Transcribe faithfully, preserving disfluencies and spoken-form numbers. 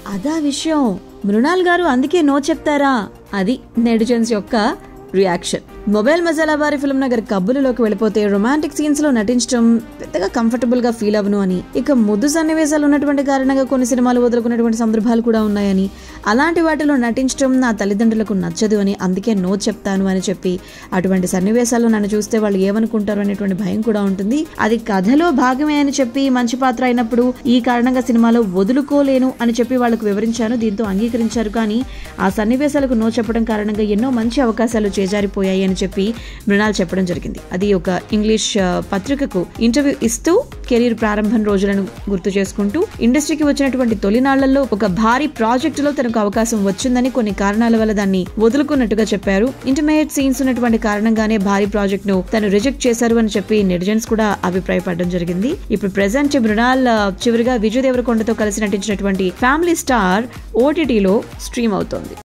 అదా విషయం, మృణాల్ గారు అందుకే నో చెప్తారా? అది నెటిజన్స్ యొక్క రియాక్షన్. మొబైల్ మసాలా బారి ఫిల్మ్ నగర్ కబ్బులలోకి వెళ్ళిపోతే రొమాంటిక్ సీన్స్ లో నటించడం పెద్దగా కంఫర్టబుల్ గా ఫీల్ అవ్వను అని, ఇక ముద్దు సన్నివేశాలు ఉన్నటువంటి కారణంగా కొన్ని సినిమాలు వదులుకున్నటువంటి సందర్భాలు కూడా ఉన్నాయని, అలాంటి వాటిలో నటించడం నా తల్లిదండ్రులకు నచ్చదు అని అందుకే నో చెప్తాను అని చెప్పి, అటువంటి సన్నివేశాలు నన్ను చూస్తే వాళ్ళు ఏమనుకుంటారు అనేటువంటి భయం కూడా ఉంటుంది. అది కథలో భాగమే అని చెప్పి మంచి పాత్ర అయినప్పుడు ఈ కారణంగా సినిమాలో వదులుకోలేను అని చెప్పి వాళ్ళకు వివరించాను. దీంతో అంగీకరించారు. కానీ ఆ సన్నివేశాలకు నో చెప్పడం కారణంగా ఎన్నో మంచి అవకాశాలు చేజారిపోయాయి అని చెప్పి మృణాల్ చెప్పడం జరిగింది. అది ఒక ఇంగ్లీష్ పత్రికకు ఇంటర్వ్యూ ఇస్తూ కెరీర్ ప్రారంభం రోజులను గుర్తు చేసుకుంటూ, ఇండస్ట్రీకి వచ్చినటువంటి తొలినాళ్లలో ఒక భారీ ప్రాజెక్టులో తనకు అవకాశం వచ్చిందని, కొన్ని కారణాల వల్ల దాన్ని వదులుకున్నట్టుగా చెప్పారు. ఇంటిమేట్ సీన్స్ ఉన్నటువంటి కారణంగానే భారీ ప్రాజెక్ట్ ను తను రిజెక్ట్ చేశారు అని చెప్పి నెటిజన్స్ కూడా అభిప్రాయపడడం జరిగింది. ఇప్పుడు ప్రెసెంట్ మృణాల్ చివరిగా విజయ్ దేవరకొండతో కలిసి నటించినటువంటి ఫ్యామిలీ స్టార్ ఓటీటీలో స్ట్రీమ్ అవుతోంది.